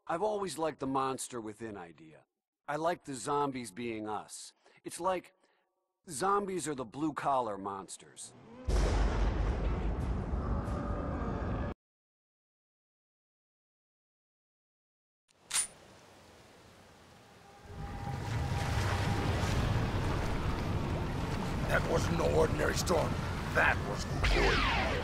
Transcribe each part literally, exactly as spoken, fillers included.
I've always liked the monster within idea. I like the zombies being us. It's like zombies are the blue-collar monsters. That wasn't no ordinary storm. That was good.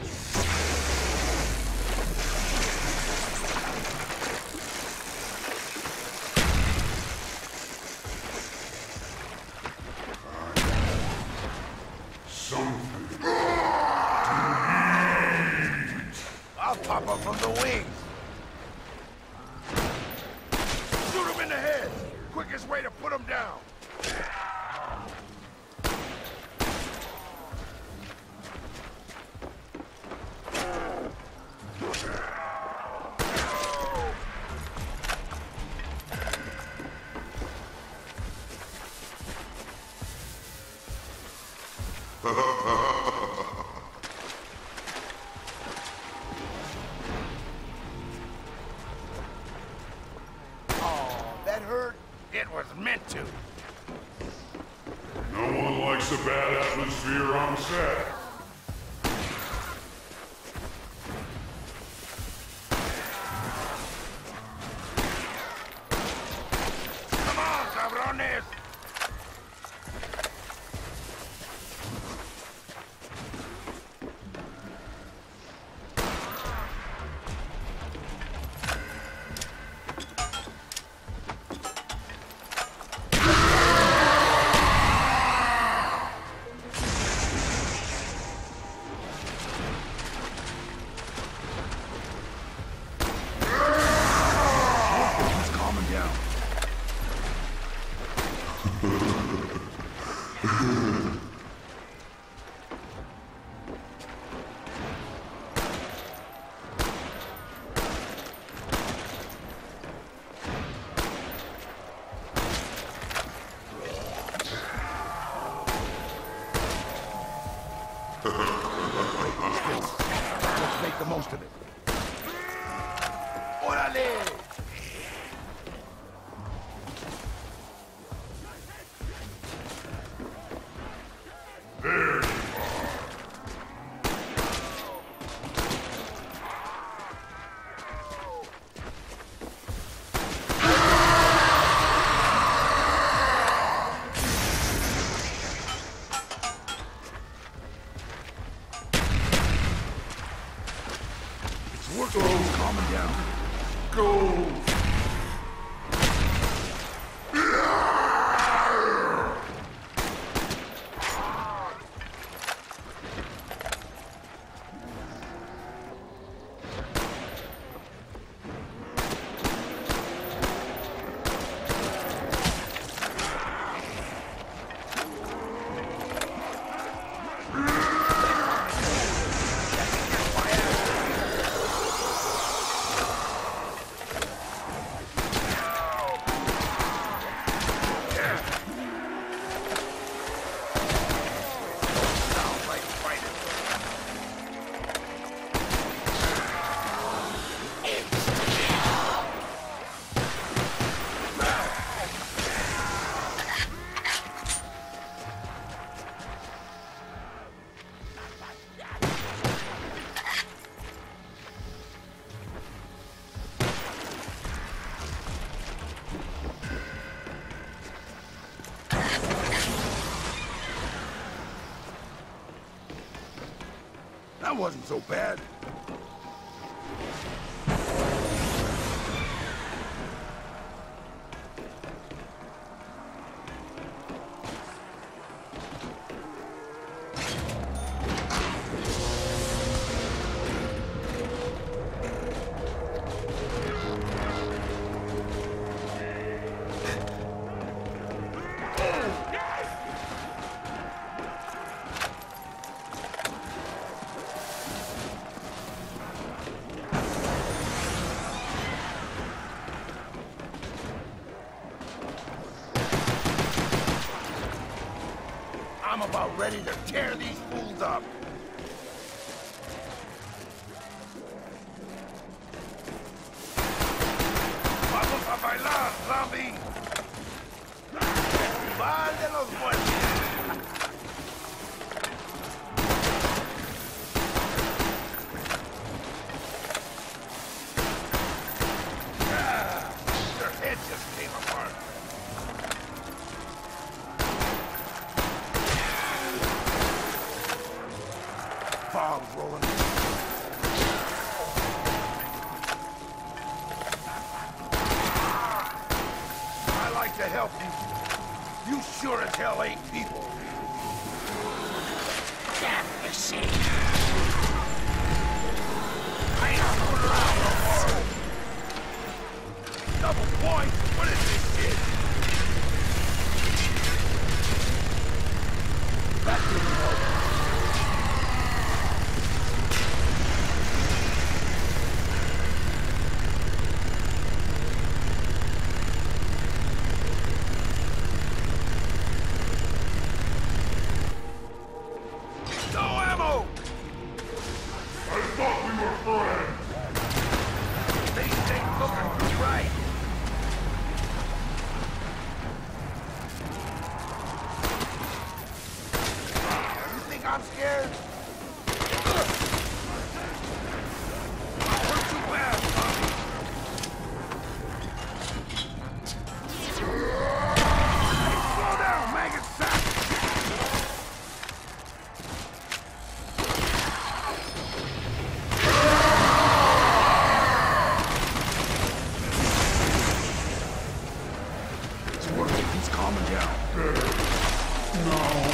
Something to eat. I'll pop up from the wings. Shoot him in the head. Quickest way to put him down. Oh, that hurt? It was meant to. No one likes a bad atmosphere on set. Come on, cabrones! He's calming down. Let's make the most of it. Orale! There you are. It's working. He's calming down. Go! Sounds like fighting. That wasn't so bad. I'm about ready to tear these fools up. zombie! ¡Mal de los muertos! Ah, their head just came apart. Bombs rolling. I like to help you. You sure as hell ain't people. Death machine. I ain't screwing around no more. Double point. What is this shit? That didn't work. I'm scared. We're too bad, Bobby. Slow down, maggot sack. It's working. He's calming down. No.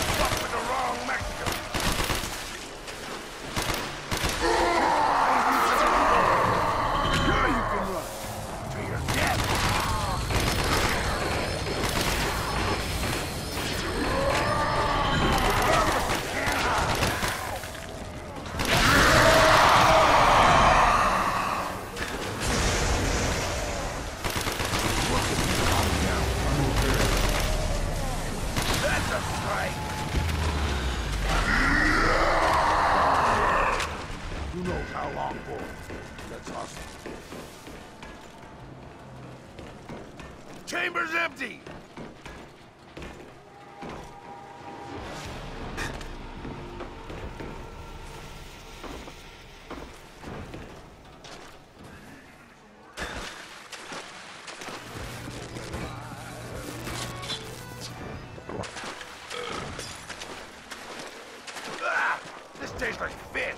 Who knows how long for? That's awesome. Chamber's empty! Ah, this tastes like fish!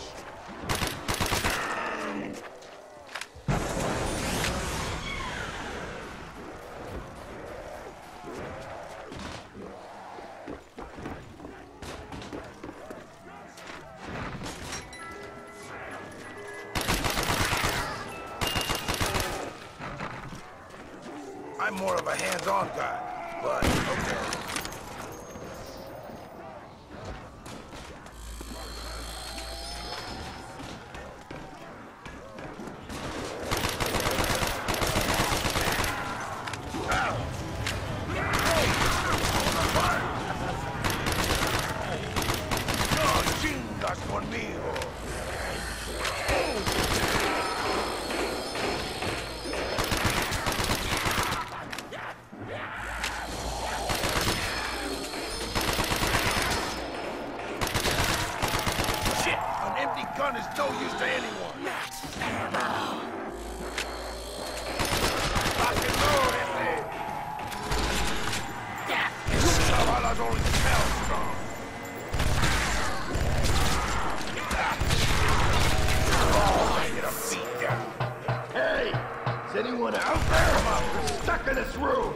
I'm more of a hands-on guy, but okay. No chingas conmigo. Gun is no use to anyone. Max ammo. Lock and load, ese. Tus chavalas only smell strong. Oh, I hit a beat down. Hey, is anyone out there? We're stuck in this room.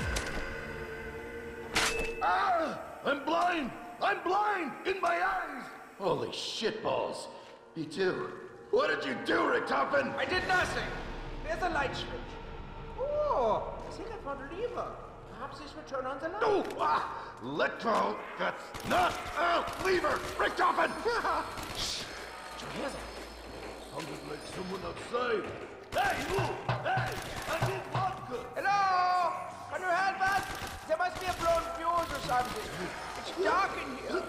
Ah! I'm blind! I'm blind! In my eyes! Holy shitballs. Me too. What did you do, Richtofen? I did nothing. There's a light switch. Oh, I think I found a lever. Perhaps this will turn on the light. No! Ah! Electro! That's not a lever! Richtofen! Shh! Did you hear that? Sounded like someone outside. Hey, you! Hey! I need vodka! Hello? Can you help us? There must be a blown fuse or something. It's dark in here.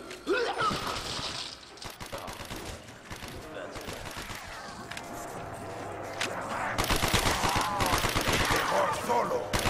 Mejor solo.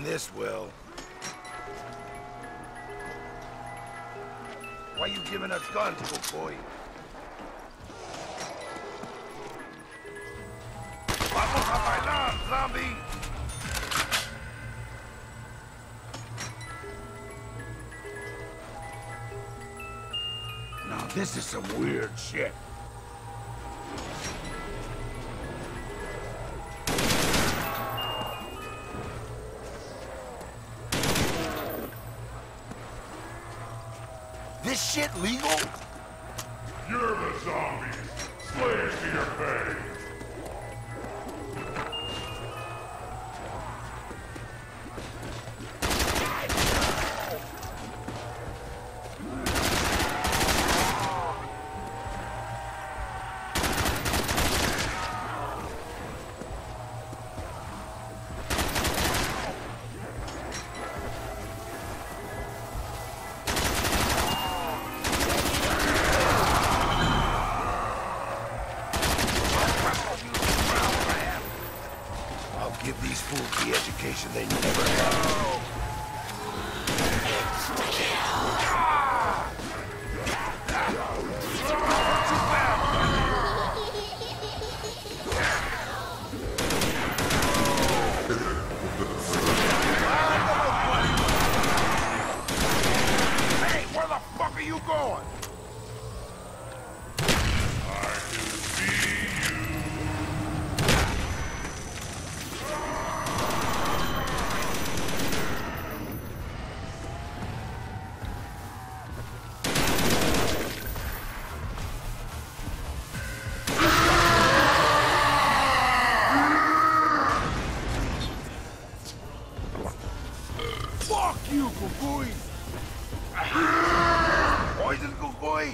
on this, Will. Why you giving us guns, good boy? Vamos a bailar, zombie! Now this is some weird shit. This shit legal? You're the zombies. Slaves to your pay. Give these fools the education they never had. Hey, where the fuck are you going? I can see you. Fuck you, Gugui! Poison Gugui!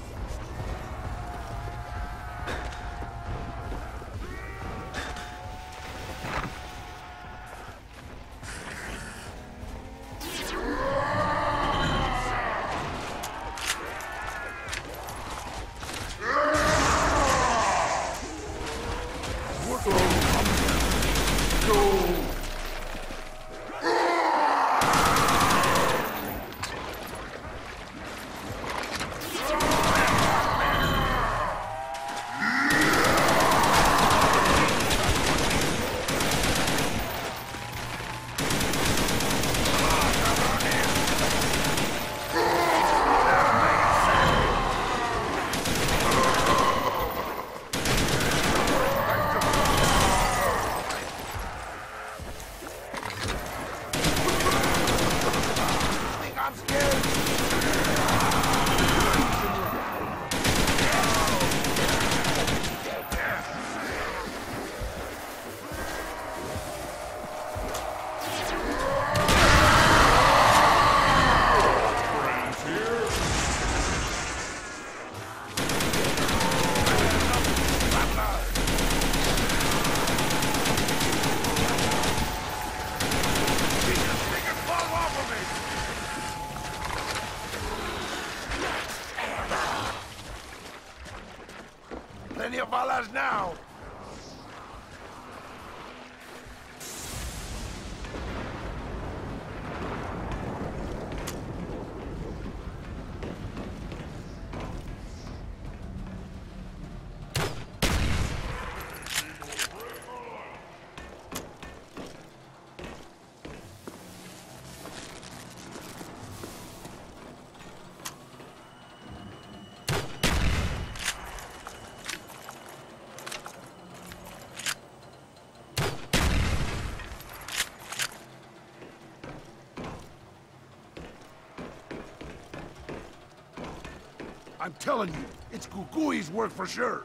I'm scared! Friends here? They can fall off of me! Plenty of balas now. I'm telling you, it's Gugui's work for sure.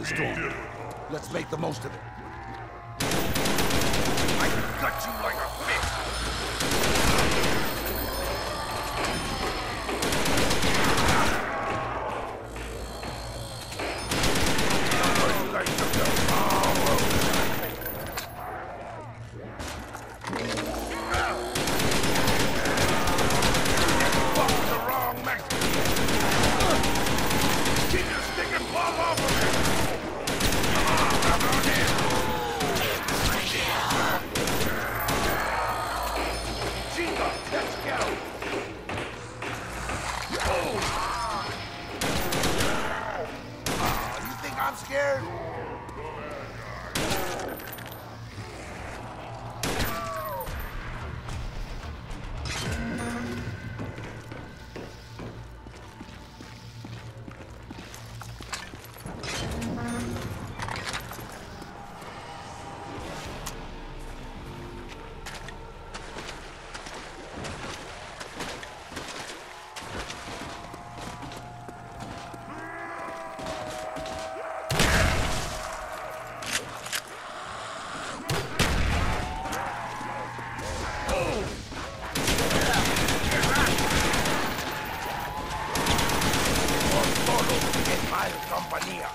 storm. Let's make the most of it. I can gut you like a fish! You guys took the wrong road. Fuck the wrong Mexican! Keep your stinking palm off of me! Come on, come on in! Chica, let's go! Oh! Oh, you think I'm scared? Compañía.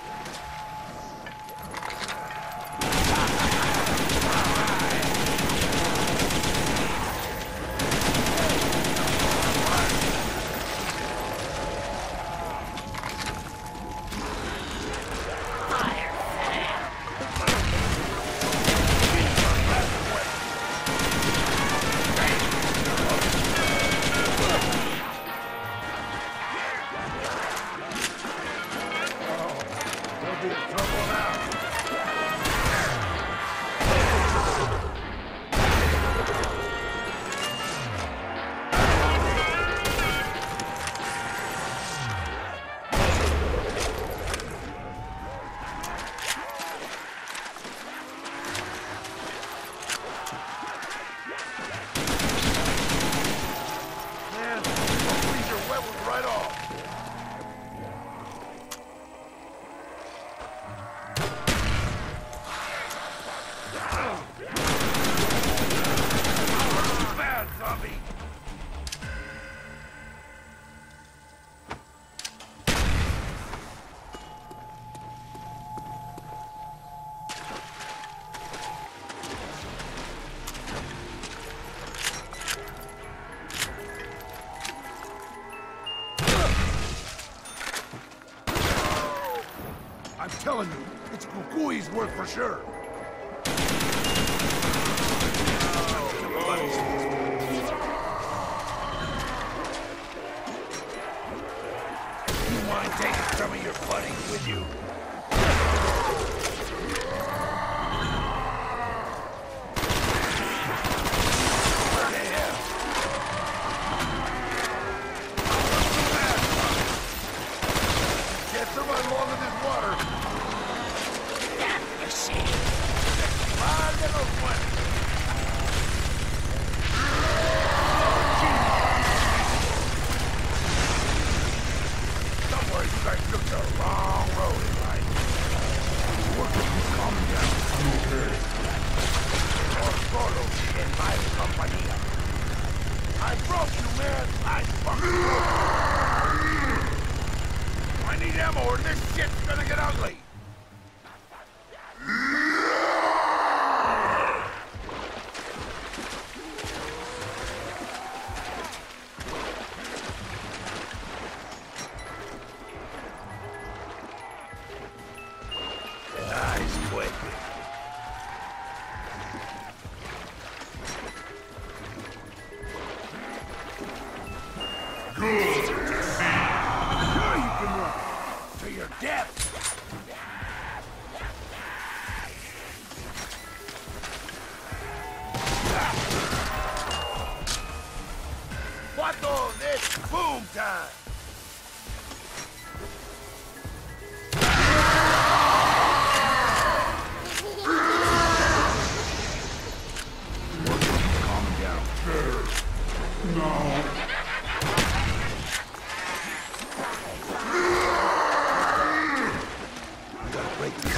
I'm telling you, it's Kukui's work for sure. You mind taking some of your buddies with you? I need ammo or this shit's gonna get ugly! Nice quick. Good to see. Sure you can run. To your death. What all this? Boom time. Calm down. There. No. Break this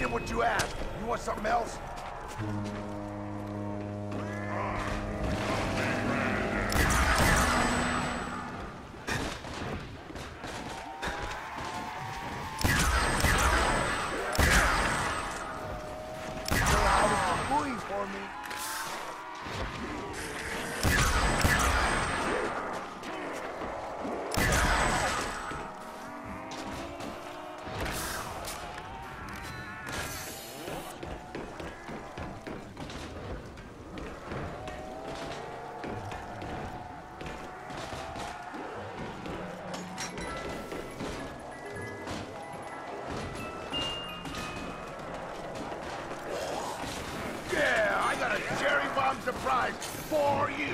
get what you asked. You want something else? For me. Surprise for you!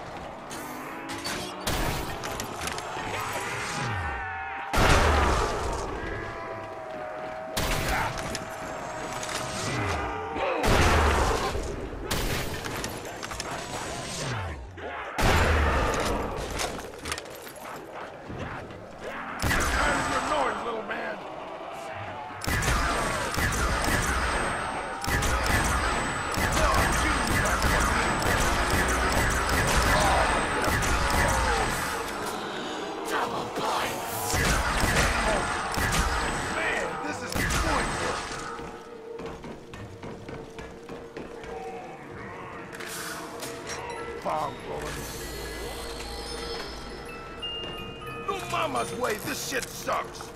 No mama's way, this shit sucks.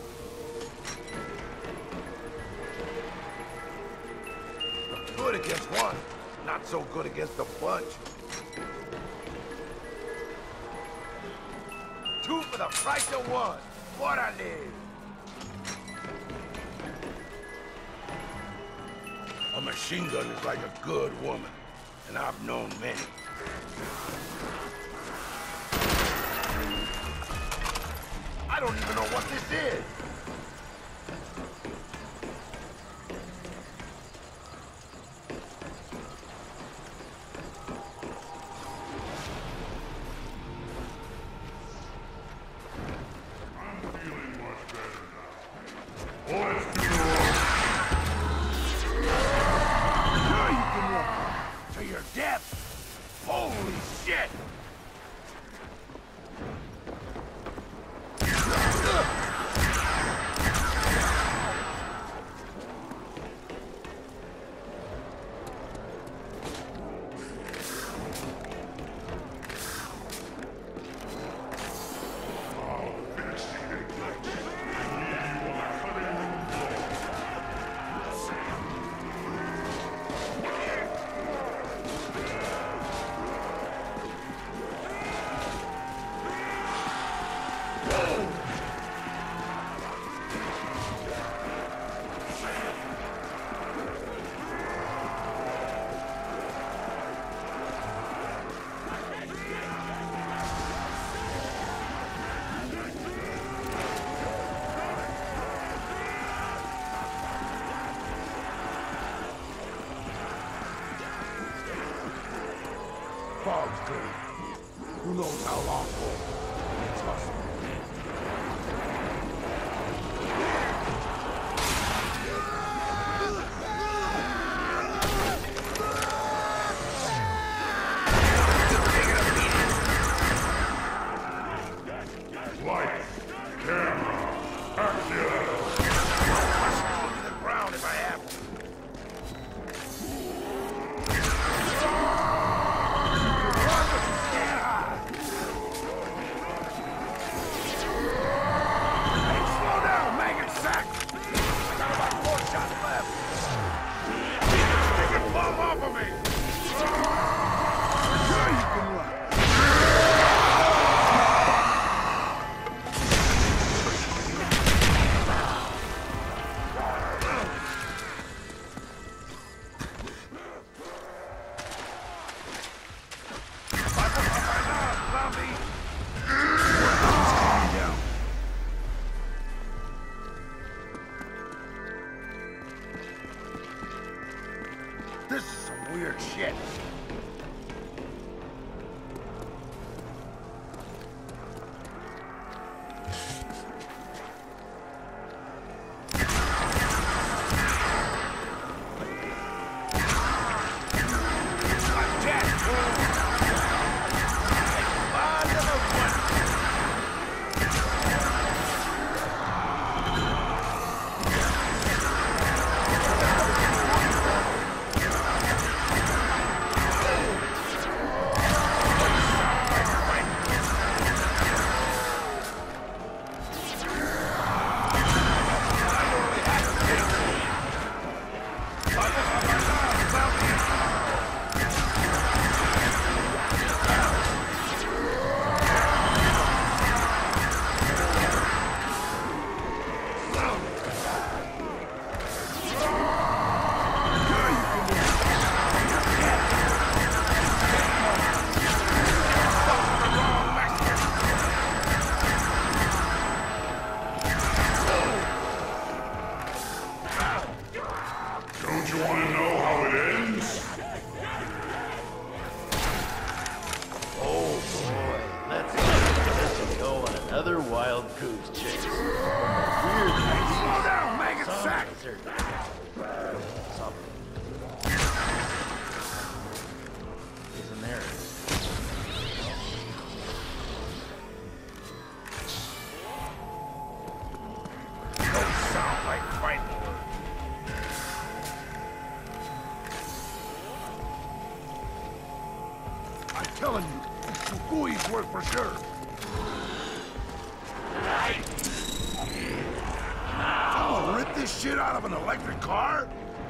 Good against one, not so good against a bunch. Two for the price of one. What I need. A machine gun is like a good woman, and I've known many. I don't even know what this is. I'm feeling much better now. Let's do it. Sure you can walk to your death. Holy shit! Fog's good. Who knows how long for? Let's hustle. Lights, camera, action! I'll to the ground if I have to. Hey, slow down, maggot sack! I got about four shots left. Take a bomb off of me! Sure you can run. This is some weird shit. telling you, Fukui's work for sure. Someone ripped this shit out of an electric car?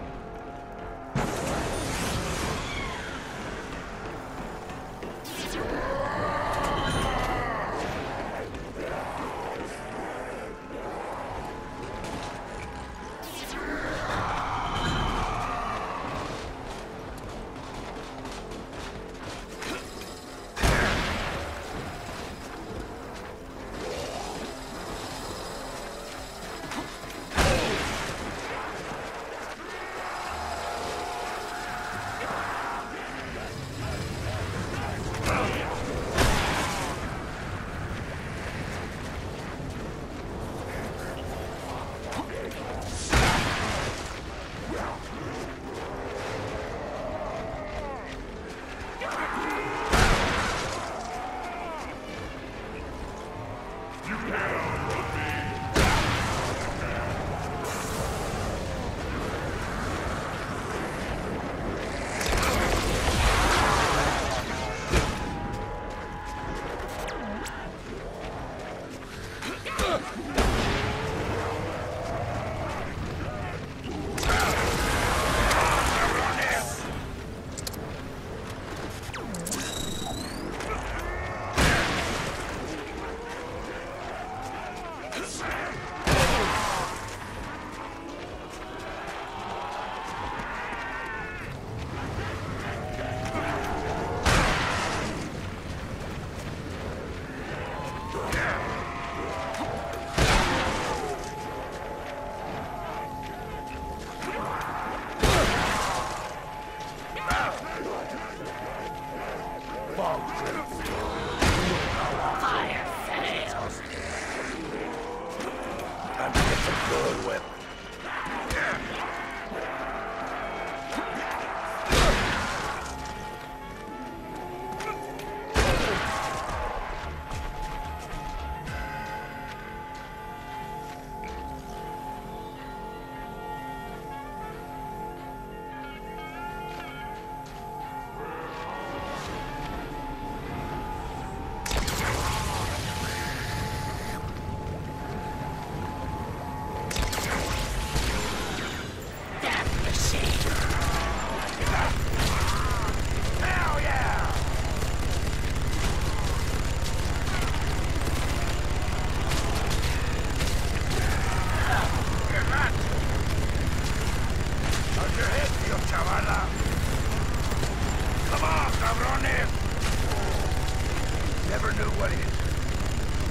Never knew what hit.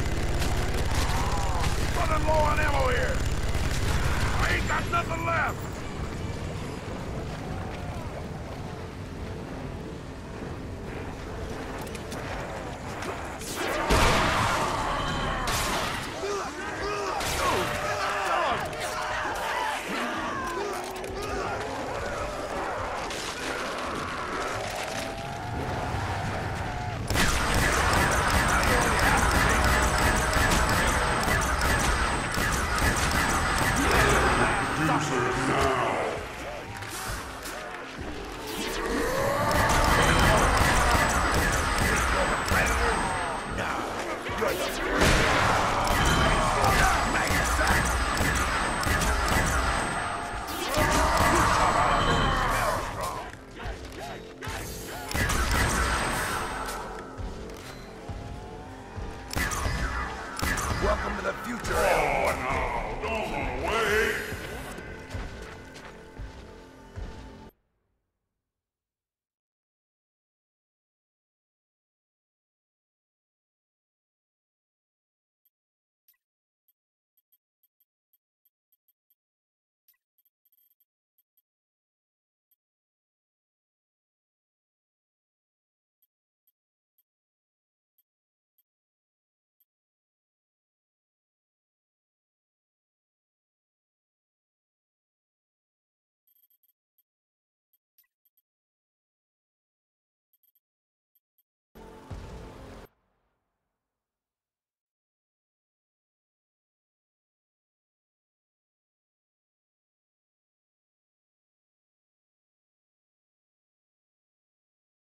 Running low on ammo here. I ain't got nothing left.